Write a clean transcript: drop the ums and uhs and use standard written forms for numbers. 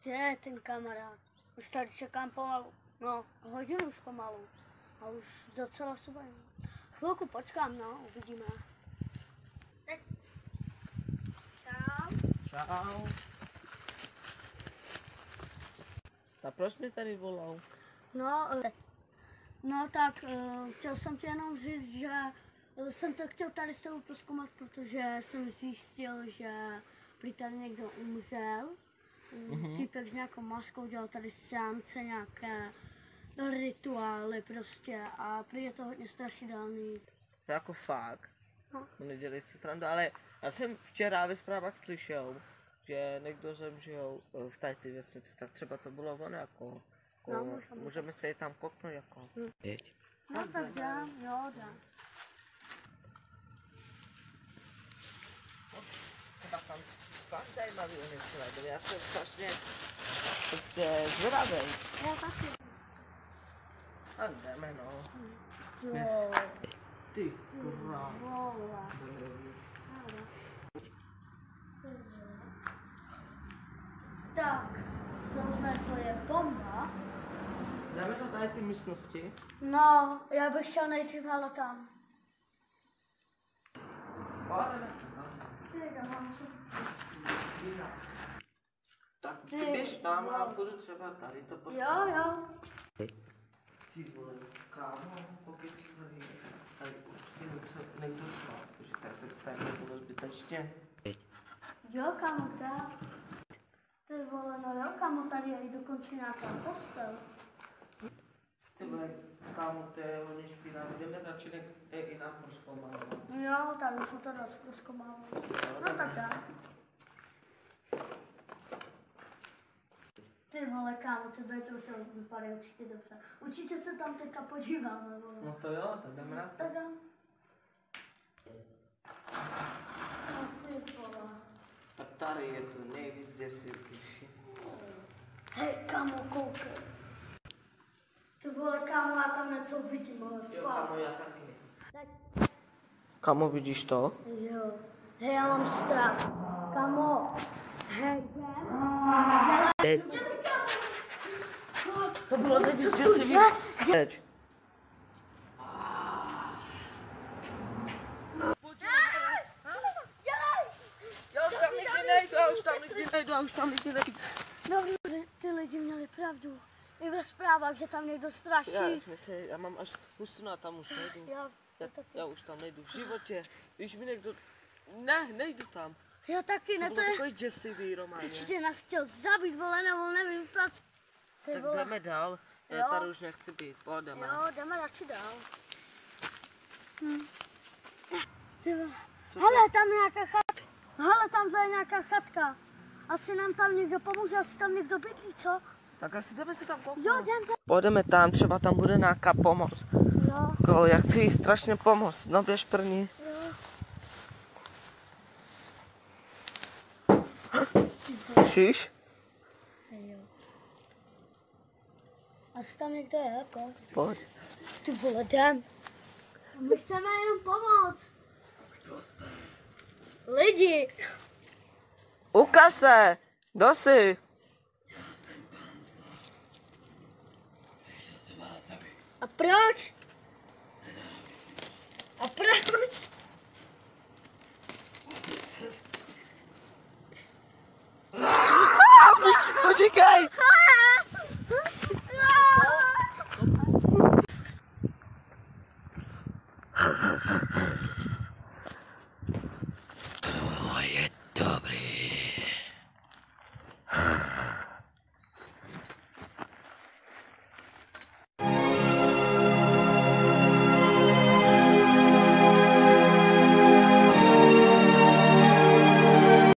Kde je ten kamarád? Už tady čekám pomalu. No, hodinu už pomalu. A už docela super. Chvilku počkám, no, uvidíme. Tak. Čau. Čau. A proč mě tady volal? No tak, chtěl jsem ti jenom říct, že jsem to chtěl tady s tebou prozkoumat, protože jsem zjistil, že prý tady někdo umřel. Týpek s nějakou maskou dělal tady seance, nějaké rituály prostě a prý je to hodně strašidelný. To jako fakt. No. Nedělej si srandu, ale já jsem včera ve zprávách slyšel, že někdo zemřel v tady ty vesnici, tak třeba to bylo ono jako No, můžeme se je tam kopnout jako. No tak dám, jo dám. Třeba tam fakt zajímavý oni najdou, já jsem strašně prostě zvědavej. Já taky. A jdeme no. Jo. Ty kurva. Vola. Tak, tohle to je bomba. Dáme to tady ty místnosti. No, já bych šel nejdřív ale tam. Tak ty běž tam a budu třeba tady to postavit. Jo. Ty vole, kámo, pokud si tady určitě někdo spal, protože tady to bylo zbytečně. Jo, kámo, tak. Ty vole, no jo, kámo, tady je i dokonce nějaká postel. Ty vole, kámo, to je hodně špinavé, jdeme radši i na prozkoumávat. Jo, tady jsme to dost rozkomávali. No tak dá. Ty vole, kámo, tebe to už vypadá určitě dobře. Určitě se tam teďka podíváme, vole. No to jo, tak jdeme na to. Tak dá. No ty vole. A tady je to nejvíc děsivnější. Hej, kámo, koukej. Ty vole, kámo, já tam něco vidím, ale Jo, fakt. kámo, já taky. Tak. Kámo, vidíš to? Jo. Hej, já mám strach. Kámo. Hej, To bylo nejvíc děsivý. Teď. Já už tam nikdy nejdu. No, ty lidi měli pravdu. I ve zprávách, že tam někdo straší. Já mám až hustu a tam už nejdu. Já už tam nejdu v životě. Když mi někdo... Ne, nejdu tam. Já taky, ne, To to bylo je... takový děsivý, Románě. Určitě nás chtěl zabít, vole, nebo nevím, to asi... Ty Tak vole. jdeme dál. Jo. Já tady už nechci být. Pojďme. Jo, jdeme radši dál. Ty vole. Hele, tam je nějaká chatka. Hele, tam je nějaká chatka. Asi nám tam někdo pomůže, asi tam někdo bydlí, co? Tak asi jdeme si tam kouknout. Jo, jdeme. Půjdeme tam, třeba tam bude nějaká pomoc. Jo, Jako, já chci jí strašně pomoct. No běž první. jo. Slyšíš? Jo. Asi tam někdo je, jako. Pojď. Ty vole, jdem. My chceme jenom pomoct. Lidi. Ukaž se! Kdo jsi? A proč? A proč? Počkej! To je dobré.